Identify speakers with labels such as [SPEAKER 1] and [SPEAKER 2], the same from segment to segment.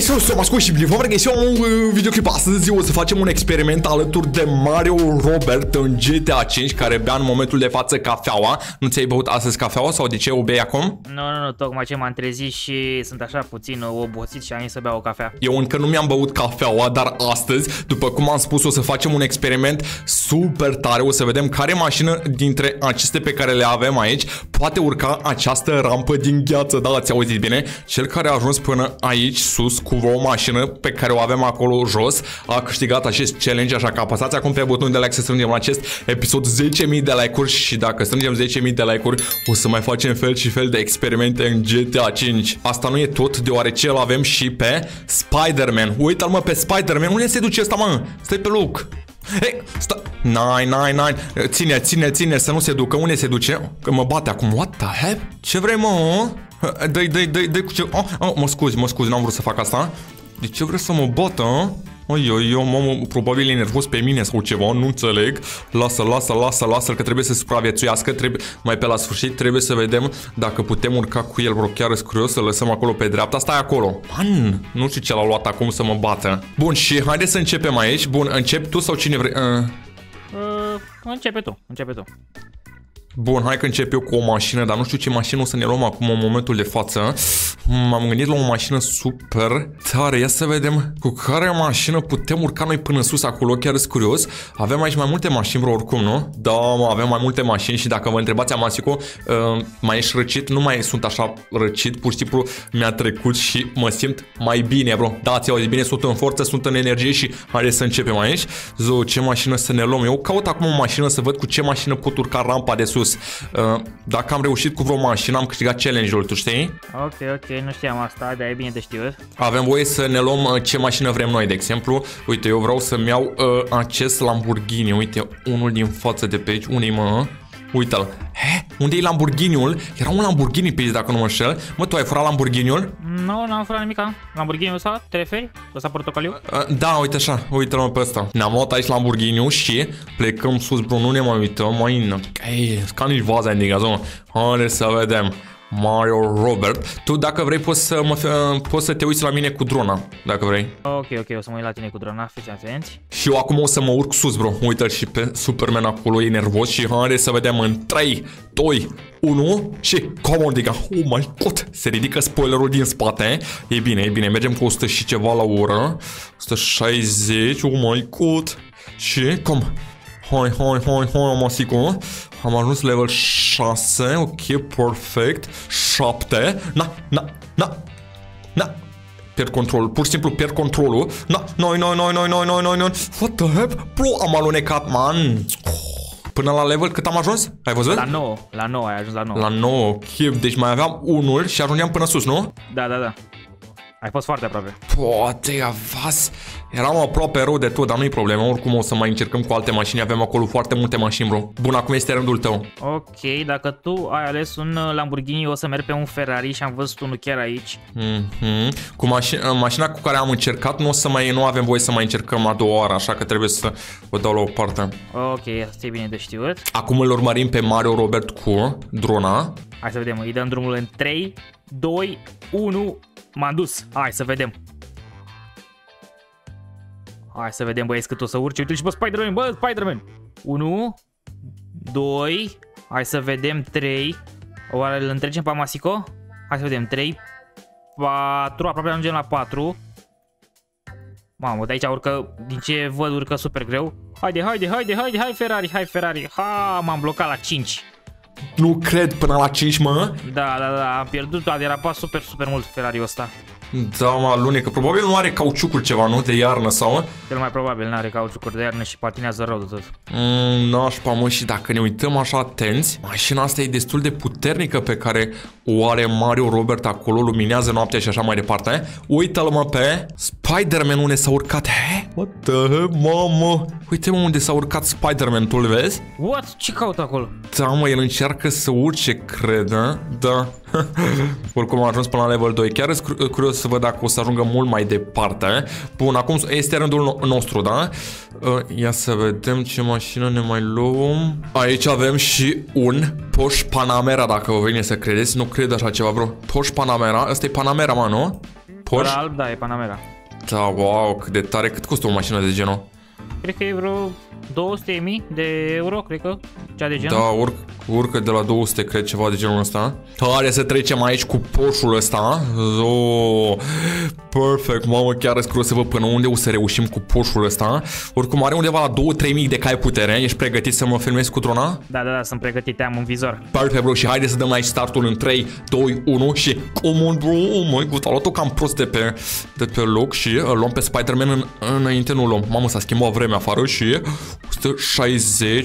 [SPEAKER 1] salut, sunt Mascu și bine v-am regăsit un videoclip. Astăzi o să facem un experiment alături de Mario Robert în GTA 5, care bea în momentul de față cafeaua. Nu ți-ai băut astăzi cafeaua sau de ce o bei acum?
[SPEAKER 2] Nu, tocmai ce m-am trezit și sunt așa puțin obosit și am zis să beau o cafea.
[SPEAKER 1] Eu încă nu mi-am băut cafeaua, dar astăzi, după cum am spus, o să facem un experiment super tare. O să vedem care mașină dintre aceste pe care le avem aici poate urca această rampă din gheață. Da, ați auzit bine? Cel care a ajuns până aici sus cu o mașină pe care o avem acolo jos a câștigat acest challenge, așa că apăsați acum pe butonul de like să strângem la acest episod 10.000 de like-uri și dacă strângem 10.000 de like-uri o să mai facem fel și fel de experimente în GTA 5. Asta nu e tot, deoarece îl avem și pe Spider-Man. Uite-l mă pe Spider-Man, unde se duce ăsta mă? Stai pe loc. Hei, stai. Nine. Ține, să nu se ducă. Unde se duce? Că mă bate acum. What the heck? Ce vrei mă? Dă-i cu ce... Mă scuzi, n-am vrut să fac asta. De ce vrei să mă bată? Eu mă, probabil e nervos pe mine sau ceva, nu înțeleg. Lasă-l că trebuie să supraviețuiască. Mai pe la sfârșit trebuie să vedem dacă putem urca cu el, bro. Chiar sunt curios, să lăsăm acolo pe dreapta. Stai acolo. Man, nu știu ce l-a luat acum să mă bată. Bun, și haide să începem aici. Bun, începi tu sau cine vrei?
[SPEAKER 2] Începe tu.
[SPEAKER 1] Bun, hai că încep eu cu o mașină, dar nu știu ce mașină o să ne luăm acum în momentul de față. M-am gândit la o mașină super tare. Ia să vedem cu care mașină putem urca noi până sus acolo. Chiar sunt curios. Avem aici mai multe mașini, bro, oricum, nu? Da, mă, avem mai multe mașini și dacă vă întrebați, Amasico, mai ești răcit? Nu mai sunt așa răcit, pur și simplu mi-a trecut și mă simt mai bine, bro. Da, ți-au zis bine, sunt în forță, sunt în energie și haideți să începem aici. Ce mașină să ne luăm? Eu caut acum o mașină să văd cu ce mașină pot urca rampa de sus. Dacă am reușit cu vreo mașină, am câștigat challenge-ul, tu știi?
[SPEAKER 2] Ok, nu știam asta, dar e bine de știut.
[SPEAKER 1] Avem voie să ne luăm ce mașină vrem noi, de exemplu. Uite, eu vreau să-mi iau acest Lamborghini. Uite, unul din față de pe aici. Unde-i mă? Uite-l. Unde e Lamborghini-ul? Era un Lamborghini pe aici, dacă nu mă înșel. Mă, tu ai furat Lamborghini-ul?
[SPEAKER 2] Nu, n-am furat nimica. Lamborghini-ul ăsta, te referi? Ăsta portocaliu?
[SPEAKER 1] Da, uite așa, uite-l mă pe ăsta. Ne-am luat aici Lamborghini-ul și plecăm sus, bro, nu ne mai uităm, mai ca nici vaza de gaz, mă. Haide să vedem. Mario Robert. Tu dacă vrei poți să te uiți la mine cu drona, dacă vrei.
[SPEAKER 2] Ok, o să mă uit la tine cu drona, fiți atenți.
[SPEAKER 1] Și eu acum o să mă urc sus, bro. Uite-l și pe Superman acolo, e nervos și haide să vedem în 3, 2, 1 și come on, diga. Oh my god, se ridică spoilerul din spate. E bine, mergem cu 100 și ceva la oră. 160, oh my god. Și cum? Hai, Masico. Am ajuns level 6, ok, perfect. 7, na. Pierd controlul, pur și simplu pierd controlul. Noi. What the heck? Bro, am alunecat, man. Până la level cât am ajuns? Ai văzut?
[SPEAKER 2] La 9, ai ajuns la 9.
[SPEAKER 1] La 9, ok, deci mai aveam unul și ajungeam până sus, nu?
[SPEAKER 2] Da. Ai fost foarte aproape.
[SPEAKER 1] Poate avas. Eram aproape rău de tot, dar nu-i problemă. Oricum o să mai încercăm cu alte mașini. Avem acolo foarte multe mașini, bro. Bun, acum este rândul tău.
[SPEAKER 2] Ok, dacă tu ai ales un Lamborghini, o să merg pe un Ferrari și am văzut unul chiar aici.
[SPEAKER 1] Cu mașina cu care am încercat, nu avem voie să mai încercăm a doua oară, așa că trebuie să o dau la o parte.
[SPEAKER 2] Ok, asta e bine de știut.
[SPEAKER 1] Acum îl urmărim pe Mario Robert cu drona.
[SPEAKER 2] Hai să vedem, îi dăm drumul în 3, 2, 1... M-am dus. Hai să vedem. Hai să vedem, băieți, cât o să urce. Uite și pe Spider-Man, Spider-Man. 1, 2, hai să vedem 3. Oare îl întregem pe Masico? Hai să vedem 3, 4, aproape ajungem la 4. Mamă, de aici urcă, din ce văd, urcă super greu. Haide, hai Ferrari. Ha, m-am blocat la 5.
[SPEAKER 1] Nu cred, până la 5, mă.
[SPEAKER 2] Da, am pierdut, a derapat super mult Ferrari-ul ăsta.
[SPEAKER 1] Da, mă, alunecă. Probabil nu are cauciucuri ceva, nu? De iarnă sau?
[SPEAKER 2] Cel mai probabil nu are cauciucuri de iarnă și patinează rău de tot.
[SPEAKER 1] Nașpa, mă, și dacă ne uităm așa atenți, mașina asta e destul de puternică pe care o are Mario Robert acolo, luminează noaptea și așa mai departe. Uită-l, mă, pe Spider-Man unde s-a urcat. What the heck, mamă? Uite-mă unde s-a urcat Spider-Man, tu-l vezi?
[SPEAKER 2] What? Ce caută acolo?
[SPEAKER 1] Da, mă, el încearcă să urce, cred, da? Oricum a ajuns până la level 2. Chiar sunt curios să văd dacă o să ajungă mult mai departe. Bun, acum este rândul nostru, da? Ia să vedem ce mașină ne mai luăm. Aici avem și un Porsche Panamera, dacă vă vine să credeți. Nu cred așa ceva, bro. Porsche Panamera, ăsta e Panamera, mă, nu? Porsche?
[SPEAKER 2] alb, da, e Panamera.
[SPEAKER 1] Da, wow, cât de tare. Cât costă o mașină de genul?
[SPEAKER 2] Cred că e vreo 200.000 de euro, cred că, cea de genul.
[SPEAKER 1] Da, urcă de la 200, cred, ceva de genul ăsta. Hai să trecem aici cu Porsche-ul ăsta. Oh, perfect, mamă, chiar îți curios să văd până unde o să reușim cu Porsche-ul ăsta. Oricum are undeva la 2-3 mii de cai putere. Ești pregătit să mă filmezi cu drona?
[SPEAKER 2] Da, sunt pregătit, am un vizor.
[SPEAKER 1] Perfect, bro, și haide să dăm aici startul în 3, 2, 1 și... Come on, bro, oh my god, a luat-o cam prost de pe loc și luăm pe Spider-Man înainte, nu luăm. Mamă, s-a schimbat vremea afară și 160,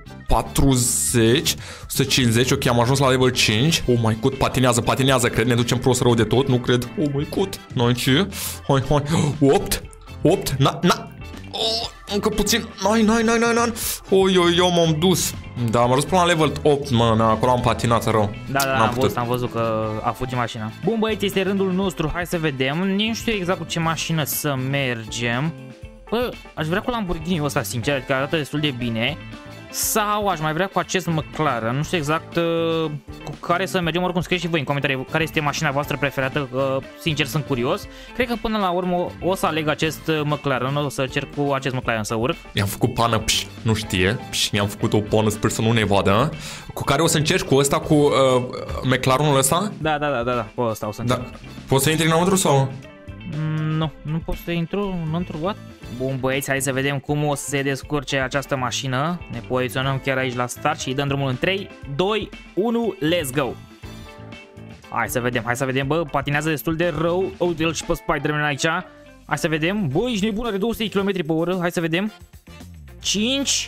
[SPEAKER 1] 140, 150, ok, am ajuns la level 5. Oh my god, patinează, cred, ne ducem prost rău de tot, nu cred. Oh my god, noi ce? Hai, 8, na, oh, încă puțin, nai, eu m-am dus. Da, m-am dus până la level 8, mă, acolo am patinat rău.
[SPEAKER 2] Da, am văzut că a fugit mașina. Bun, băieți, este rândul nostru, hai să vedem. Nici nu știu exact cu ce mașină să mergem. Bă, aș vrea cu Lamborghini-ul ăsta, sincer, că arată destul de bine. Sau aș mai vrea cu acest McLaren. Nu știu exact cu care să mergem. Oricum scrieți și voi în comentarii care este mașina voastră preferată. Sincer, sunt curios. Cred că până la urmă o să aleg acest McLaren. O să cer cu acest McLaren să urc.
[SPEAKER 1] I-am făcut pană, nu știe. I-am făcut o pană, sper să nu ne vadă. Cu care o să încerci? Cu ăsta, cu McLarenul ăsta?
[SPEAKER 2] Da, cu ăsta o să încerc.
[SPEAKER 1] Poți să intri înăuntru sau?
[SPEAKER 2] Nu pot să intru înăuntru, what? Bun, băieți, hai să vedem cum o să se descurce această mașină. Ne poziționăm chiar aici la start și îi dăm drumul în 3, 2, 1, let's go! Hai să vedem, bă, patinează destul de rău. Uite-l și pe Spider-Man aici. Hai să vedem, bă, ești nebun, are 200 km/h, hai să vedem. 5,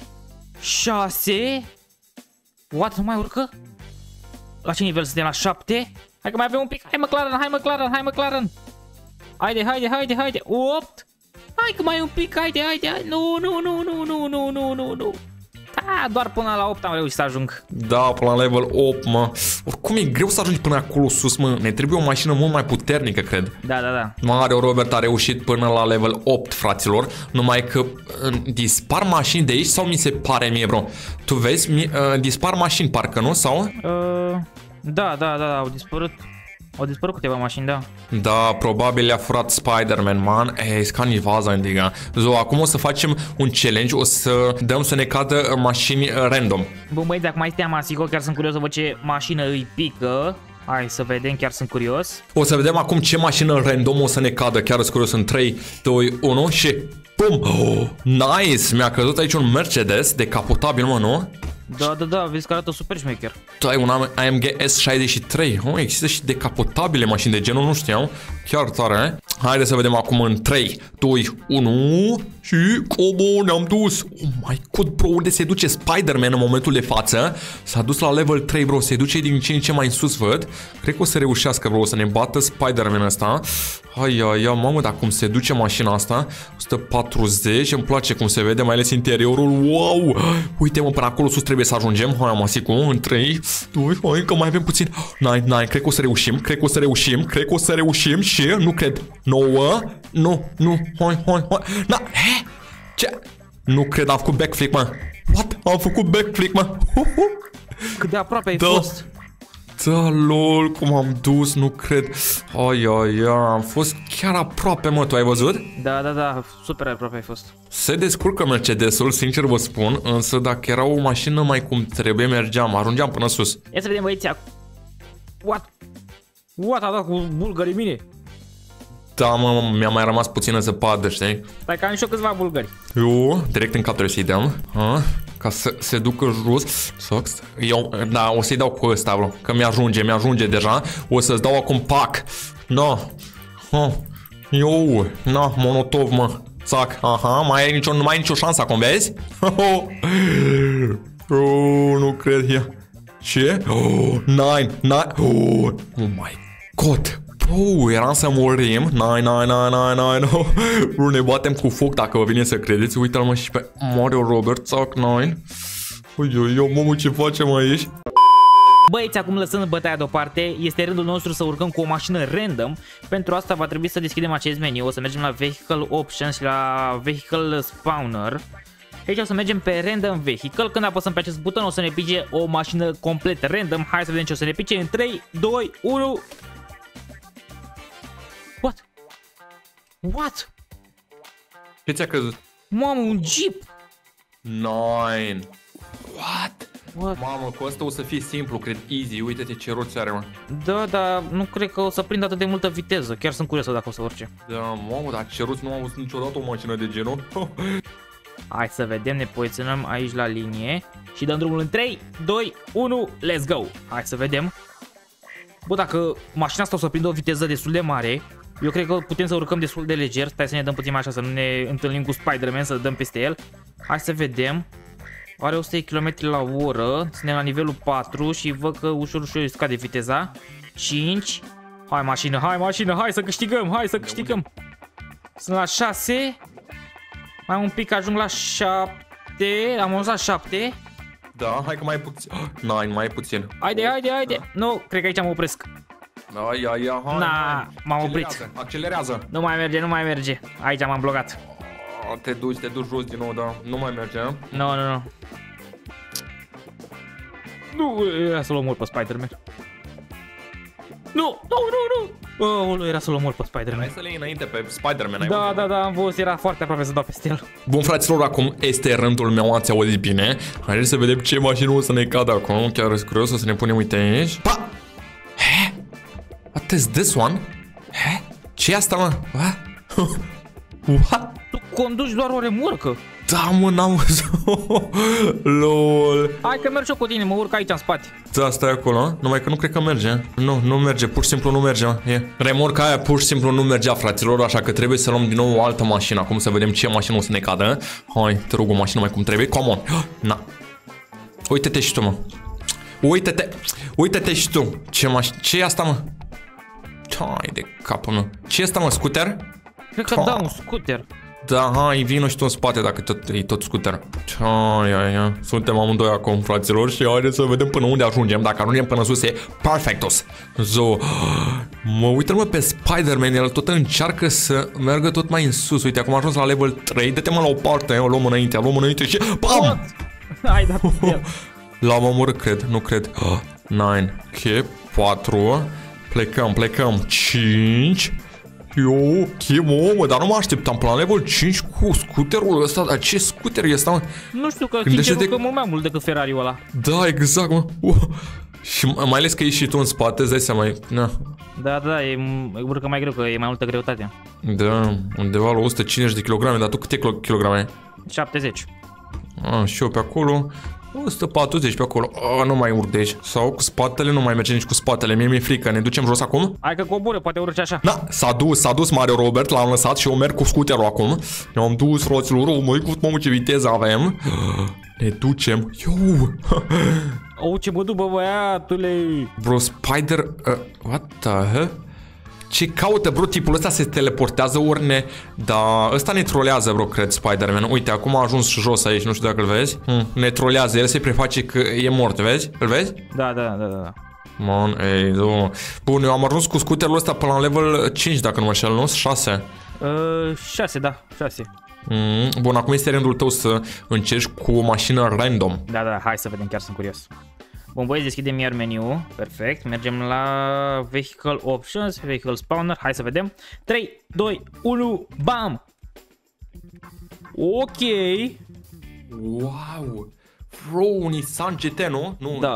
[SPEAKER 2] 6, what, nu mai urcă? La ce nivel suntem? La 7? Hai că mai avem un pic, hai McLaren! Haide, 8. Hai că mai un pic, haide. Nu. Da, doar până la 8 am reușit să ajung.
[SPEAKER 1] Da, până la level 8, mă. Oricum e greu să ajungi până acolo sus, mă. Ne trebuie o mașină mult mai puternică, cred.
[SPEAKER 2] Da.
[SPEAKER 1] Mario Robert a reușit până la level 8, fraților. Numai că dispar mașini de aici sau mi se pare mie, bro? Tu vezi, dispar mașini, parcă, nu? Sau?
[SPEAKER 2] Da, au dispărut. Au dispărut câteva mașini, da.
[SPEAKER 1] Da, probabil le-a furat Spider-Man, man. Ei, scani vaza, indiga. Acum o să facem un challenge, o să dăm să ne cadă mașini random.
[SPEAKER 2] Bun, băi, dacă mai este Amasico, chiar sunt curios să văd ce mașină îi pică. Hai să vedem, chiar sunt curios.
[SPEAKER 1] O să vedem acum ce mașină random o să ne cadă, chiar sunt curios în 3, 2, 1 și pum! Oh, nice! Mi-a căzut aici un Mercedes decapotabil, mă, nu?
[SPEAKER 2] Da, vezi că arată super șmecher.
[SPEAKER 1] Tu ai un AMG S63. Oh, există și decapotabile mașini de genul, nu știam. Chiar tare. Haide să vedem acum în 3, 2, 1 și cum ne-am dus. Oh my god, bro, unde se duce Spider-Man în momentul de față? S-a dus la level 3, bro, se duce din ce în ce mai sus, văd. Cred că o să reușească, bro, o să ne bată Spider-Man ăsta. Hai, mamă, dar cum se duce mașina asta? 140, îmi place cum se vede, mai ales interiorul. Wow! Uite, mă, până acolo sus trebuie să ajungem. Hai, Amasicu, în 3, 2, hai, că mai avem puțin. 9, cred că o să reușim și nu cred. 9, nu, hai. Na, ce? Nu cred, am făcut backflip, mă. What? Am făcut backflip, mă.
[SPEAKER 2] Cât de aproape ai fost?
[SPEAKER 1] Da, lol, cum am dus, nu cred. Ai, am fost chiar aproape, mă, tu ai văzut?
[SPEAKER 2] Da, super aproape ai fost.
[SPEAKER 1] Se descurcă Mercedesul, sincer vă spun, însă dacă era o mașină mai cum trebuie, ajungeam până sus.
[SPEAKER 2] Ia să vedem, băieți, What a dat cu bulgării mine?
[SPEAKER 1] Da, mă, mi-a mai rămas puțină zăpadă, știi?
[SPEAKER 2] Stai că am și eu câțiva bulgări.
[SPEAKER 1] Eu, direct în cap trebuie să-i dăm, ca să se ducă jos. Eu, da, o să-i dau cu ăsta, bro, că mi-ajunge deja. O să-ți dau acum pac. Monotov, mă. Țac, nu mai ai nicio șansă acum, vezi? Nu cred, ce? 9, oh my god. Eram să murim. Bro, ne batem cu foc dacă vă vine să credeți. Uite-l, mă, și pe Mario Robert. Țac, 9. Mamă, ce facem aici?
[SPEAKER 2] Băieți, acum lăsând bătaia deoparte, este rândul nostru să urcăm cu o mașină random. Pentru asta va trebui să deschidem acest meniu. O să mergem la Vehicle Options și la Vehicle Spawner. Aici o să mergem pe Random Vehicle. Când apăsăm pe acest buton o să ne pige o mașină complet random. Hai să vedem ce o să ne pige în 3, 2, 1. What? What?
[SPEAKER 1] Ce ți-a crezut?
[SPEAKER 2] Mamă, un jeep!
[SPEAKER 1] 9. What?
[SPEAKER 2] What?
[SPEAKER 1] Mamă, cu asta o să fie simplu, cred, easy. Uite-te ce roți are, mă.
[SPEAKER 2] Da, dar nu cred că o să prind atât de multă viteză. Chiar sunt curios dacă o să urce.
[SPEAKER 1] Da, mamă, dar ce roți, nu am văzut niciodată o mașină de genul.
[SPEAKER 2] Hai să vedem, ne poziționăm aici la linie și dăm drumul în 3, 2, 1, let's go! Hai să vedem. Bă, dacă mașina asta o să prindă o viteză destul de mare, eu cred că putem să urcăm destul de leger. Stai să ne dăm puțin mai așa, să nu ne întâlnim cu Spider-Man, să dăm peste el. Hai să vedem. Are 100 km la oră, suntem la nivelul 4 și văd că ușor, ușor scade viteza. 5. Hai mașină, hai să câștigăm, hai să câștigăm. Sunt la 6. Mai un pic ajung la 7. Am ajuns la 7.
[SPEAKER 1] Da, hai că mai puțin. 9, mai puțin.
[SPEAKER 2] Haide. Nu, cred că aici mă opresc.
[SPEAKER 1] Hai.
[SPEAKER 2] Na, m-am oprit.
[SPEAKER 1] Accelerează.
[SPEAKER 2] Nu mai merge. Aici m-am blocat.
[SPEAKER 1] Te duci jos din nou, da. Nu mai merge, a?
[SPEAKER 2] Nu. Nu, era să-l omor pe Spider-Man. Nu. Oh, era să-l omor pe Spider-Man.
[SPEAKER 1] Hai să le iei înainte pe Spider-Man.
[SPEAKER 2] Da, am văzut, era foarte aproape să dau peste el.
[SPEAKER 1] Bun, fraților, acum este rândul meu, ați auzit bine. Haideți să vedem ce mașină o să ne cadă acum. Chiar sunt curios, o să ne punem, uite aici. Pa! He? What is this one? He? Ce e asta, mă? What?
[SPEAKER 2] Tu conduci doar o remorcă.
[SPEAKER 1] Da, mă, n-am văzut. LOL.
[SPEAKER 2] Hai că merg eu cu tine, mă urc aici în spate.
[SPEAKER 1] Da, stai acolo, numai că nu cred că merge. Nu merge, pur și simplu nu merge. Remorca aia pur și simplu nu mergea, fraților, așa că trebuie să luăm din nou o altă mașină. Acum să vedem ce mașină o să ne cadă. Hai, te rog, o mașină mai cum trebuie. Come on. Na. Uite-te și tu, mă. Uite-te și tu. Ce e asta, mă? Hai de capul meu. Ce e asta, mă, scooter?
[SPEAKER 2] Cred că da, un scooter.
[SPEAKER 1] Da, hai, vino și tu în spate dacă e tot scooter. Hai. Suntem amândoi acum, fraților, și haideți să vedem până unde ajungem. Dacă ajungem până sus e perfectos. Mă uită, mă, pe Spider-Man, el tot încearcă să meargă tot mai în sus. Uite, acum a ajuns la level 3. Dă-te, mă, la o parte, o luăm înainte și BAM!
[SPEAKER 2] Hai, da, el.
[SPEAKER 1] L-am omorât, cred, nu cred. 9, ok, 4. Plecăm, 5. Ok, mă, dar nu mă așteptam până la level 5 cu scooterul ăsta. Dar ce scooter e ăsta, mă?
[SPEAKER 2] Nu știu, că sincer că mult mai mult decât Ferrari-ul ăla.
[SPEAKER 1] Da, exact, mă. Și mai ales că ești și tu în spate, îți dai seama.
[SPEAKER 2] Da, e urcă mai greu, că e mai multă greutate.
[SPEAKER 1] Da, undeva la 150 de kg, dar tu câte kilograme ai?
[SPEAKER 2] 70.
[SPEAKER 1] Și eu pe acolo 140 pe acolo. Nu mai urc de aici. Sau cu spatele, nu mai merge nici cu spatele. Mie mi-e frică. Ne ducem jos acum?
[SPEAKER 2] Hai că coboră, poate urce așa.
[SPEAKER 1] Da, s-a dus Mario Robert, l-am lăsat și eu merg cu scooterul acum. Ne-am dus, fraților, mamă, ce viteză avem. Ne ducem.
[SPEAKER 2] Ce mă duc, bă, băiatule.
[SPEAKER 1] Bro, Spider... what the hell? Ce caută, bro, tipul ăsta se teleportează ori Da, ăsta ne trolează, bro, cred, Spider-Man. Uite, acum a ajuns jos aici, nu știu dacă îl vezi. Ne trolează, el se preface că e mort, vezi? Îl vezi?
[SPEAKER 2] Da.
[SPEAKER 1] Man, bun, eu am ajuns cu scooterul ăsta până la level 5, dacă nu mă înșel, nu? 6.
[SPEAKER 2] 6, da, 6.
[SPEAKER 1] Bun, acum este rândul tău să încerci cu o mașină random.
[SPEAKER 2] Da, hai să vedem, chiar sunt curios. Bun, băieți, deschidem iar meniu. Perfect, mergem la Vehicle Options, Vehicle Spawner. Hai să vedem. 3, 2, 1, bam! Ok.
[SPEAKER 1] Wow. Bro, un Nissan GT, nu?
[SPEAKER 2] Da.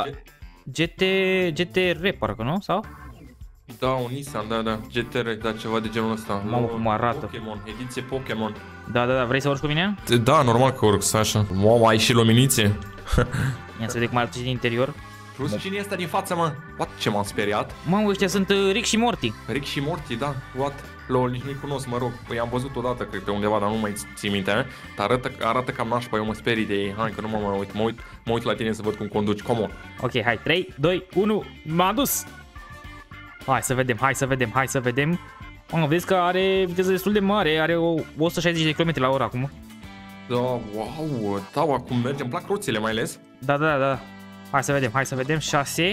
[SPEAKER 2] GTR, parcă, nu? Sau?
[SPEAKER 1] Da, un Nissan, da. GTR, da, ceva de genul ăsta.
[SPEAKER 2] Mamă, cum arată.
[SPEAKER 1] Pokémon, ediție Pokémon.
[SPEAKER 2] Da, vrei să urci cu mine?
[SPEAKER 1] Da, normal că urc, să așa. Wow, ai și luminițe.
[SPEAKER 2] Ia să vedem cum arată din interior.
[SPEAKER 1] Plus cine e ăsta din față, mă? What? Ce m-am speriat?
[SPEAKER 2] Mamă, ăștia sunt Rick și Morty.
[SPEAKER 1] Rick și Morty, da. What? Lol, nici nu-i cunosc, mă rog. Păi am văzut odată, cred, pe undeva, dar nu mai țin minte. Dar arată cam nașpa, eu mă sperii de ei. Hai că nu mă uit la tine să văd cum conduci. Come on.
[SPEAKER 2] Ok, hai, 3, 2, 1, m-am dus. Hai să vedem. Vezi că are viteză destul de mare, are 160 de km la oră acum.
[SPEAKER 1] Da, wow, da, acum merge, îmi plac roțile mai ales.
[SPEAKER 2] Da. Hai să vedem, 6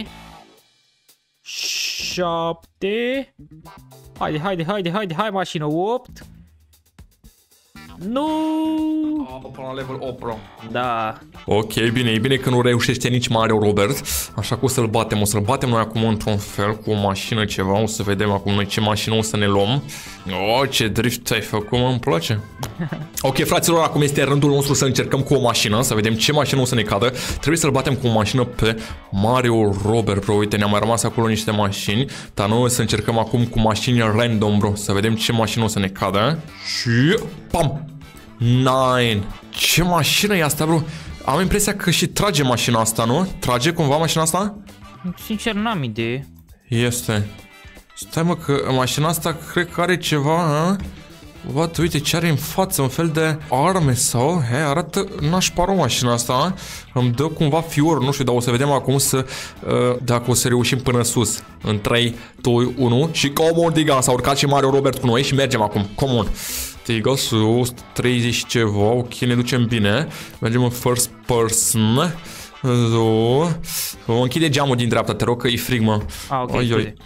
[SPEAKER 2] 7. Haide, hai mașină, 8 Nu!
[SPEAKER 1] Până la level 8, bro.
[SPEAKER 2] Da.
[SPEAKER 1] Ok, bine, e bine că nu reușește nici Mario Robert. Așa că o să-l batem noi acum într-un fel cu o mașină ceva. O să vedem acum noi ce mașină o să ne luăm. Oh, ce drift ai făcut, mă, îmi place. Ok, fraților, acum este rândul nostru să încercăm cu o mașină, să vedem ce mașină o să ne cadă. Trebuie să-l batem cu o mașină pe Mario Robert, bro. Uite, ne-au mai rămas acolo niște mașini, dar noi o să încercăm acum cu mașini random, bro. Să vedem ce mașină o să ne cadă. Și... pam! 9. Ce mașină e asta, bro? Am impresia că și trage mașina asta, nu? Trage cumva mașina asta?
[SPEAKER 2] Sincer, n-am idee.
[SPEAKER 1] Este. Stai, mă, că mașina asta cred că are ceva, ha? What? Uite ce are în față, un fel de arme sau... He, arată nașpa rău mașina asta. Îmi dă cumva fior, nu știu, dar o să vedem acum să... dacă o să reușim până sus. În 3, 2, 1 și come on, diga, s-a urcat și Mario Robert cu noi și mergem acum, come on. Diga, sus, 30 ceva, ok, ne ducem bine. Mergem în first person. Închide geamul din dreapta, te rog, că e frig, mă.
[SPEAKER 2] Ok,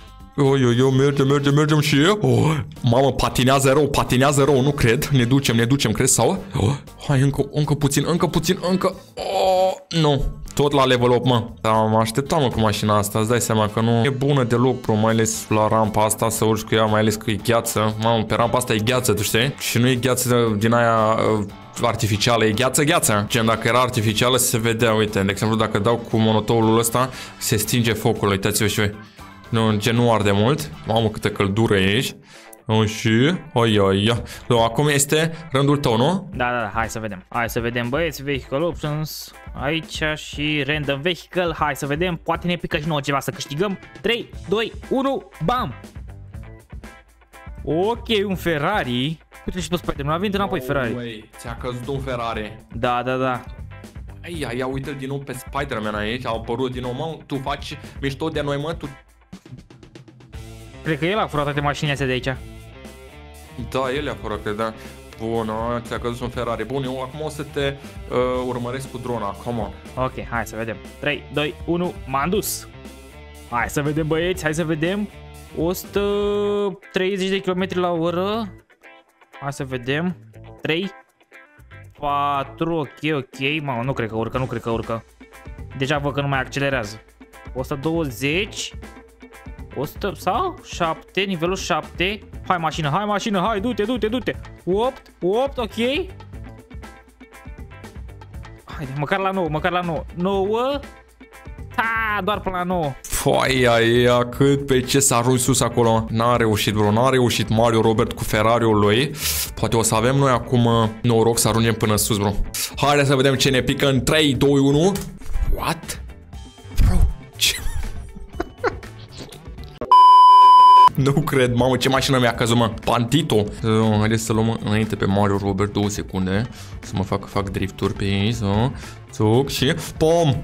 [SPEAKER 1] mergem și... mamă, patinează rău, nu cred. Ne ducem, cred, sau? Hai, încă puțin. Nu, tot la level 8, mă. Dar mă așteptam, mă, cu mașina asta, îți dai seama că nu e bună deloc, bro, mai ales la rampa asta, să urci cu ea, mai ales că e gheață. Mamă, pe rampa asta e gheață, tu știi? Și nu e gheață din aia... artificială, e gheață. Gen, dacă era artificială se vedea, uite, de exemplu, dacă dau cu monotoulul ăsta, se stinge focul, uitați-vă și voi. Nu, gen, nu arde mult. Mamă, câtă căldură e aici. Și... acum este rândul tău, nu?
[SPEAKER 2] Da, hai să vedem, băieți, vehicle options. Aici și random vehicle. Hai să vedem, poate ne pică și nouă ceva să câștigăm. 3, 2, 1, bam! Ok, un Ferrari. Uite și pe Spider-Man, a venit înapoi Ferrari.
[SPEAKER 1] Ți-a căzut un Ferrari.
[SPEAKER 2] Da.
[SPEAKER 1] Ia uite-l din nou pe Spider-Man aici, a apărut din nou, mă, tu faci mișto de noi, mă, tu...
[SPEAKER 2] Cred că el a furat toate mașinile astea de aici.
[SPEAKER 1] Da, el a furat, cred, da. Bun, ți-a căzut un Ferrari. Bun, eu acum o să te urmăresc cu drona, come on.
[SPEAKER 2] Ok, hai să vedem. 3, 2, 1, m-am dus. Hai să vedem, băieți, hai să vedem. 130 de km la oră. Hai să vedem. 3, 4, ok. Mamă, nu cred că urcă. Deja văd că nu mai accelerează. 120. 100 sau 7, nivelul 7. Hai mașină, hai, du-te. 8, ok. Haide, măcar la 9. 9. Ha, doar până la 9.
[SPEAKER 1] Foaia, cât pe ce s-a ajuns sus acolo. N-a reușit, bro, n-a reușit Mario Robert cu Ferrari-ul lui. Poate o să avem noi acum noroc să ajungem până sus, bro. Haide să vedem ce ne pică în 3, 2, 1. What? Bro, ce... Nu cred, mamă, ce mașină mi-a căzut, mă. Bandito. Haideți să luăm înainte pe Mario Robert 2 secunde. Să mă fac drifturi pe ei. Și... pom!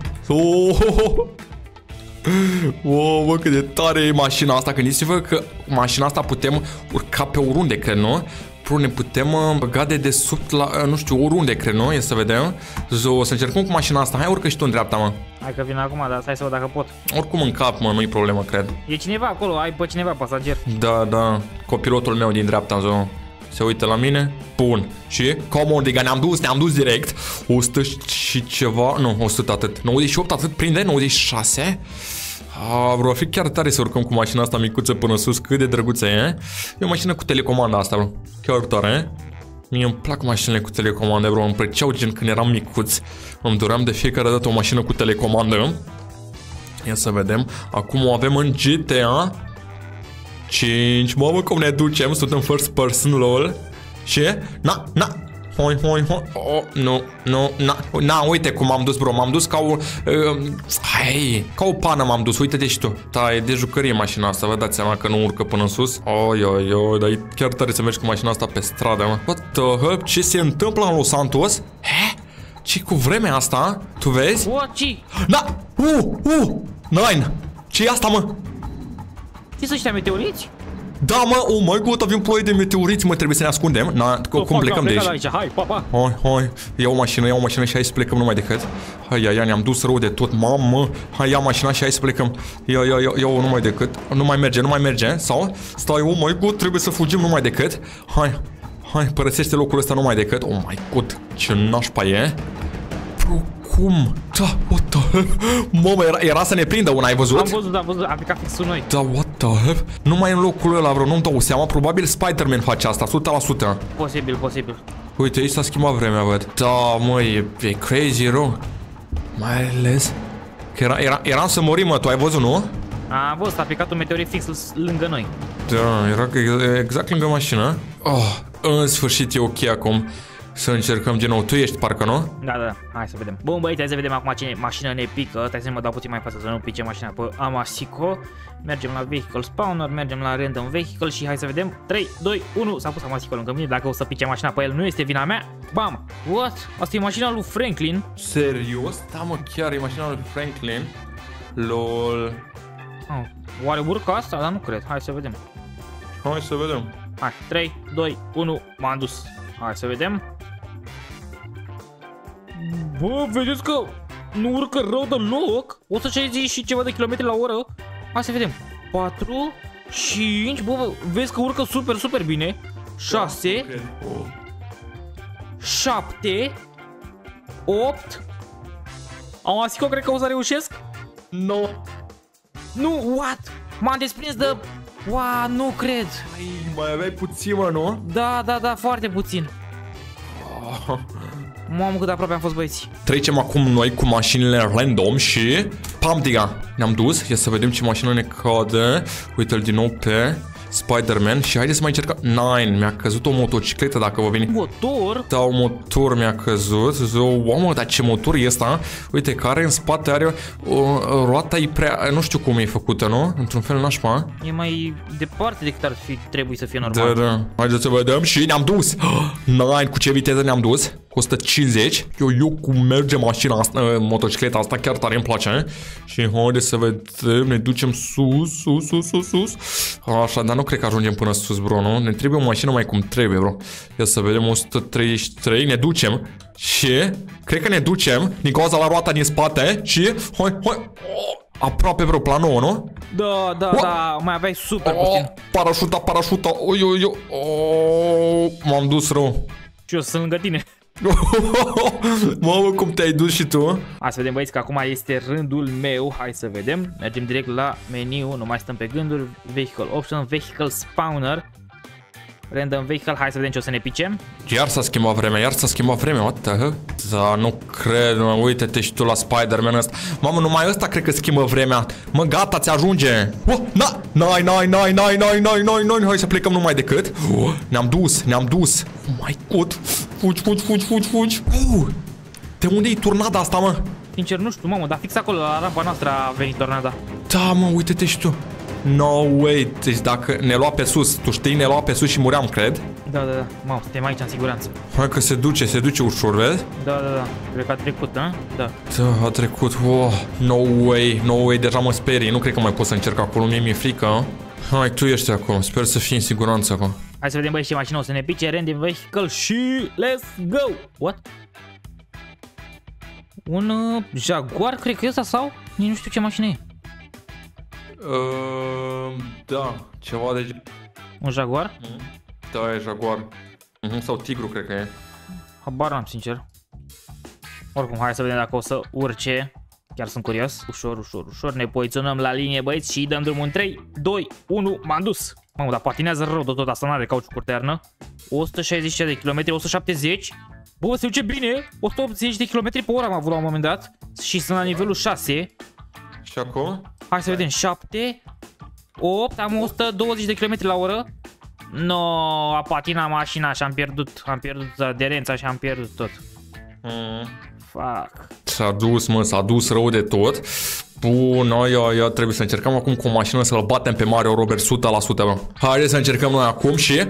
[SPEAKER 1] Wow, bă, cât de tare e mașina asta. Gândiți-vă că mașina asta putem urca pe oriunde, cred, nu? Ne putem băga de desubt la, nu știu, oriunde, cred, nu? E să vedem. O să încercăm cu mașina asta. Hai, urcă și tu în dreapta, mă.
[SPEAKER 2] Hai că vin acum, dar stai să văd dacă pot.
[SPEAKER 1] Oricum în cap, mă, nu-i problemă, cred.
[SPEAKER 2] E cineva acolo, ai pe cineva pasager.
[SPEAKER 1] Da, copilotul meu din dreapta, se uită la mine. Bun. Și, come on, diga, ne-am dus direct. 100 și ceva, nu, 100 atât. 98 atât, prinde, 96. Bro, ar fi chiar tare să urcăm cu mașina asta micuță până sus, cât de drăguță e. E o mașină cu telecomandă asta, bro. Chiar tare. Mie îmi plac mașinile cu telecomandă, bro. Îmi plăceau gen când eram micuț. Îmi doream de fiecare dată o mașină cu telecomandă. Ia să vedem. Acum o avem în GTA 5. Mamă, cum ne ducem. Suntem first person, lol. Și? Hoi. Uite cum m-am dus, bro. M-am dus ca o... ca o pană m-am dus. Uite-te și tu. Da, e de jucărie mașina asta. Vă dați seama că nu urcă până în sus. Dar e chiar tare să mergi cu mașina asta pe stradă, mă. What the heck? Ce se întâmplă în Los Santos? Ce cu vremea asta? Tu vezi?
[SPEAKER 2] Ce?
[SPEAKER 1] Da! Nine! Ce e asta, mă?
[SPEAKER 2] Ce sunt ăștia meteoriți?
[SPEAKER 1] Da, mă, oh my god, avem ploaie de meteoriți, mă, trebuie să ne ascundem. Cum plecăm de aici?
[SPEAKER 2] Hai, pa.
[SPEAKER 1] Hai, ia o mașină și hai să plecăm numai decât. Hai, ne-am dus rău de tot, mamă. Hai, ia mașina și hai să plecăm. Ia-o numai decât. Nu mai merge, sau? Stai, oh my god, trebuie să fugim numai decât. Hai, părăsește locul ăsta numai decât. Oh my god, ce nașpa e. Bro, cum? Da, what the hell? Mamă, era să ne prindă una, ai văzut?
[SPEAKER 2] Am văzut, a picat fix noi.
[SPEAKER 1] Da, what the hell? Nu mai în locul ăla, bro, nu-mi dau seama. Probabil Spider-Man face asta, 100%.
[SPEAKER 2] Posibil.
[SPEAKER 1] Uite, aici s-a schimbat vremea, văd. Da, mă, e crazy, rău. Mai ales că eram să murim, mă, tu ai văzut, nu?
[SPEAKER 2] Am văzut, a picat un meteorit fix lângă noi.
[SPEAKER 1] Da, era exact lângă mașină. Oh, în sfârșit e ok acum. Să încercăm din nou. Tu ești parcă, nu?
[SPEAKER 2] Da, hai să vedem. Bun, băieți, hai să vedem acum ce mașină ne pică. Stai să mă dau puțin mai față să nu pice mașina pe Amasico. Mergem la Vehicle Spawner, mergem la Random Vehicle și hai să vedem. 3, 2, 1, s-a pus Amasico lângă mine. Dacă o să pice mașina pe el, nu este vina mea. Bam! What? Asta e mașina lui Franklin.
[SPEAKER 1] Serios? Da, mă, chiar e mașina lui Franklin. LOL.
[SPEAKER 2] Oh, oare urcă asta? Dar nu cred. Hai să vedem.
[SPEAKER 1] Hai să vedem.
[SPEAKER 2] Hai, 3, 2, 1, m-am dus. Hai să vedem. Bă, vedeți că nu urcă rău deloc. 160 și ceva de kilometri la oră. Hai să vedem. 4, 5, bă, vezi că urcă super bine. 6, 7, 8. Amasico, cred că o să reușesc.
[SPEAKER 1] No.
[SPEAKER 2] Nu, what? M-am desprins de... Wow, nu cred.
[SPEAKER 1] Mai aveai puțin, mă, nu?
[SPEAKER 2] Da, foarte puțin. Mamă, cât de aproape am fost, băieți.
[SPEAKER 1] Trecem acum noi cu mașinile random și... Pam, diga, ne-am dus. Ia să vedem ce mașină ne cade. Uite-l din nou pe Spider-Man. Și haideți să mai încercăm. Nine, mi-a căzut o motocicletă, dacă vă vine.
[SPEAKER 2] Motor?
[SPEAKER 1] Da, un motor mi-a căzut. Wow, dar ce motor e ăsta? Uite, care în spate are o roata e prea... Nu știu cum e făcută, nu? Într-un fel nașpa.
[SPEAKER 2] E mai departe decât ar fi trebui să fie normal.
[SPEAKER 1] Da. Haideți să vedem și ne-am dus. Nine, cu ce viteză ne-am dus? Cu 150. Eu cum merge mașina asta, motocicleta asta, chiar tare îmi place. Și haideți să vedem, ne ducem sus. Așa, dar nu cred că ajungem până sus, bro, nu? Ne trebuie o mașină mai cum trebuie, bro. Ia să vedem, 133, ne ducem. Și cred că ne ducem din cauza la roata din spate. Și hai. Aproape, bro, la 9, nu?
[SPEAKER 2] Da, mai aveai super puțin.
[SPEAKER 1] Parașuta, m-am dus rău.
[SPEAKER 2] Și eu sunt lângă tine.
[SPEAKER 1] Mamă, cum te-ai dus și tu?
[SPEAKER 2] Hai să vedem, băieți, că acum este rândul meu. Hai să vedem. Mergem direct la meniu, nu mai stăm pe gânduri. Vehicle Option, Vehicle Spawner, Random Vehicle, hai să vedem ce o să ne picem.
[SPEAKER 1] Iar s-a schimbat vremea, what the hell? Da, nu cred, mă, uite-te și tu la Spider-Man ăsta. Mamă, numai ăsta cred că schimbă vremea. Mă, gata, ți ajunge. Nine, hai să plecăm numai decât. Ne-am dus. Oh my god, fugi. De unde e tornada asta, mă?
[SPEAKER 2] Sincer, nu știu, mamă, dar fix acolo, la rampa noastră a venit tornada.
[SPEAKER 1] Da, mă, uite-te și tu. No way, deci dacă ne lua pe sus, tu știi, ne lua pe sus și muream, cred.
[SPEAKER 2] Da, mamă, suntem aici în siguranță.
[SPEAKER 1] Hai că se duce ușor, vezi?
[SPEAKER 2] Da, cred că a trecut, da? Da,
[SPEAKER 1] a trecut, no way, deja mă sperii, nu cred că mai pot să încerc acolo, mi-e frică. Hai, tu ești acolo, sper să fii în siguranță acolo.
[SPEAKER 2] Hai să vedem, băi, ce mașină o să ne pice, Random Vehicle și let's go! What? Un Jaguar, cred că e ăsta sau? Nici nu știu ce mașină e.
[SPEAKER 1] Da, ceva de...
[SPEAKER 2] Un Jaguar?
[SPEAKER 1] Da, e Jaguar. Sau Tigru, cred că e.
[SPEAKER 2] Habar n-am, sincer. Oricum, hai să vedem dacă o să urce. Chiar sunt curios. Ușor. Ne poziționăm la linie, băieți, și dăm drumul în 3, 2, 1, m-am dus. Mamă, dar patinează rău de tot, asta n-are cauciuc ternă. 160 de km, 170. Bă, se duce bine. 180 de km pe oră am avut la un moment dat. Și sunt la nivelul 6.
[SPEAKER 1] Și acum?
[SPEAKER 2] Hai să vedem, 7, 8, am 120 de km la oră. No, a patinat mașina și am pierdut aderența și am pierdut tot. Fuck.
[SPEAKER 1] S-a dus rău de tot. Bun, ia, trebuie să încercăm acum cu o mașină să-l batem pe Mario Robert 100%, bă. Haideți să încercăm noi acum și...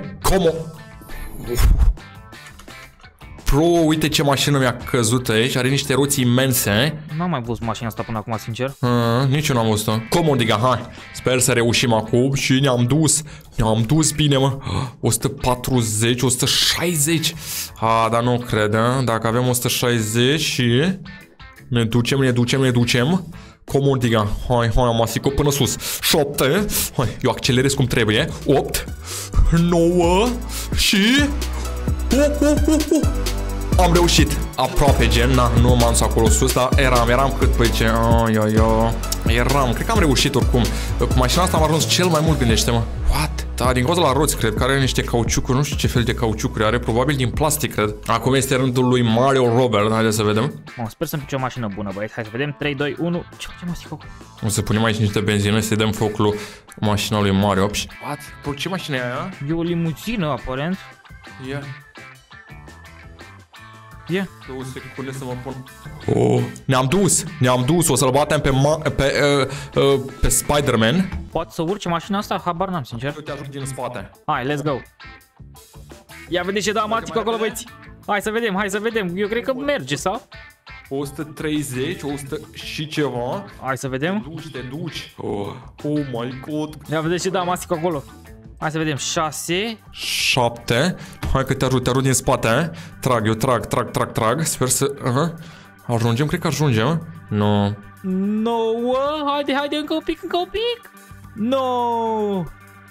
[SPEAKER 1] Bro, uite ce mașină mi-a căzut aici, are niște roți imense.
[SPEAKER 2] N-am mai văzut mașina asta până acum, sincer.
[SPEAKER 1] Nici eu n-am văzut-o. Comodiga, hai. Sper să reușim acum și ne-am dus bine, mă. 140, 160. Dar nu cred, dacă avem 160 și... Ne ducem. Comodiga, hai, Amasico până sus. 7, hai, eu accelerez cum trebuie. 8, 9 și... Am reușit. Aproape, gen, nu m-am dus acolo sus, dar eram cât pe ce... Eram, cred că am reușit oricum. Cu mașina asta am ajuns cel mai mult, gândește-mă. What? Da, din cauza la roți, cred, care are niște cauciucuri, nu știu ce fel de cauciucuri are, probabil din plastic, cred. Acum este rândul lui Mario Robert, haideți să vedem.
[SPEAKER 2] Sper să-mi pice o mașină bună, băieți. Hai să vedem, 3, 2, 1. Ce facem, Masico?
[SPEAKER 1] O să punem aici niște benzină, să dăm foc lui mașina lui Mario. What? Bro, ce mașină e aia?
[SPEAKER 2] E o limuzină, aparent.
[SPEAKER 1] Ia.
[SPEAKER 2] Ia.
[SPEAKER 1] 2 secunde să mă pun. Ne-am dus, o să-l batem pe Spider-Man.
[SPEAKER 2] Poate să urce mașina asta? Habar n-am, sincer.
[SPEAKER 1] Eu te ajut din spate.
[SPEAKER 2] Hai, let's go. Ia vedeți ce da Masico acolo, băieți. Hai să vedem. Eu cred că merge, sau?
[SPEAKER 1] 130, 100 și ceva.
[SPEAKER 2] Hai să vedem.
[SPEAKER 1] Te duci. Oh my god.
[SPEAKER 2] Ia vedeți ce da Masico acolo. Hai să vedem, 6.
[SPEAKER 1] 7. Hai că te ajut din spate. Trag. Sper să... Ajungem, cred că ajungem. Nu.
[SPEAKER 2] 9. Haide, încă un pic. No.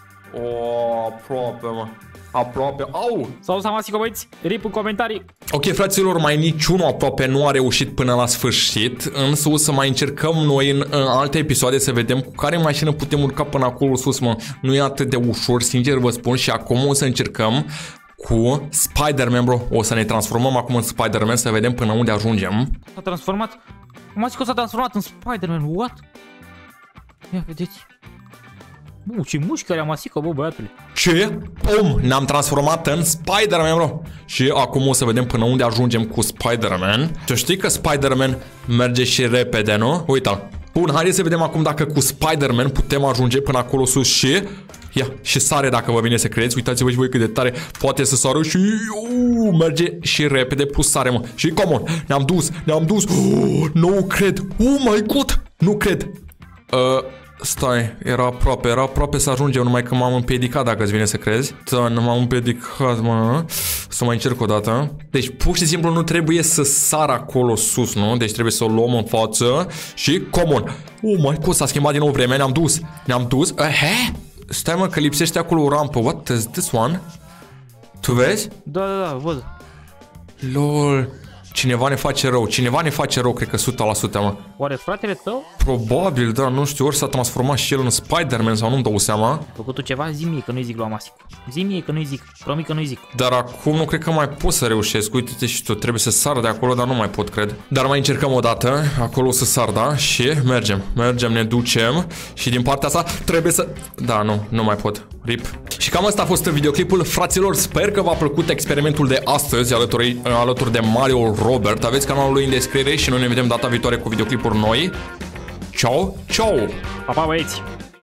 [SPEAKER 1] Aproape, mă. Aproape. Au!
[SPEAKER 2] S-au dus Masico, băieți. Rip în comentarii.
[SPEAKER 1] Ok, fraților, mai niciunul aproape nu a reușit până la sfârșit. Însă o să mai încercăm noi în alte episoade să vedem cu care mașină putem urca până acolo sus, mă. Nu e atât de ușor, sincer vă spun. Și acum o să încercăm cu Spider-Man, bro. O să ne transformăm acum în Spider-Man să vedem până unde ajungem.
[SPEAKER 2] S-a transformat. Masico s-a transformat în Spider-Man. What? Ia vedeți. Ce mușchi are Masico, bă, băiatule.
[SPEAKER 1] Ce? Ne-am transformat în Spider-Man, bro. Și acum o să vedem până unde ajungem cu Spider-Man. Tu știi că Spider-Man merge și repede, nu? Uita. Bun, haideți să vedem acum dacă cu Spider-Man putem ajunge până acolo sus și... Ia, și sare dacă vă vine să credeți. Uitați-vă și voi cât de tare poate să sară și... merge și repede plus sare, mă. Și come on, ne-am dus. Nu cred. Oh my god. Nu cred. Stai, era aproape să ajungem, numai că m-am împiedicat, dacă îți vine să crezi. Da, nu m-am împiedicat, mă. Să mai încerc o dată. Deci, pur și simplu, nu trebuie să sar acolo sus, nu? Deci trebuie să o luăm în față și, come on. Oh my god, s-a schimbat din nou vremea, ne-am dus. Stai, mă, că lipsește acolo o rampă. What is this one? Tu vezi?
[SPEAKER 2] Da, văd.
[SPEAKER 1] LOL. Cineva ne face rău, cred că 100%, mă.
[SPEAKER 2] Oare fratele tău?
[SPEAKER 1] Probabil, da, nu știu, ori s-a transformat și el în Spider-Man sau nu-mi dau seama.
[SPEAKER 2] Ai făcut tu ceva? Zi-mi că nu-i zic lui Masico. Zi-mi că nu-i zic, promit că nu-i zic.
[SPEAKER 1] Dar acum nu cred că mai pot să reușesc, uite-te și tu, trebuie să sar de acolo, dar nu mai pot, cred. Dar mai încercăm o dată, acolo o să sar, da, și mergem, ne ducem și din partea asta trebuie să... Da, nu mai pot, rip. Și cam asta a fost videoclipul, fraților, sper că v-a plăcut experimentul de astăzi alături de Mario Robert. Aveți canalul lui în descriere și noi ne vedem data viitoare cu videoclipuri noi. Ciao, ciao!
[SPEAKER 2] Pa, băieți!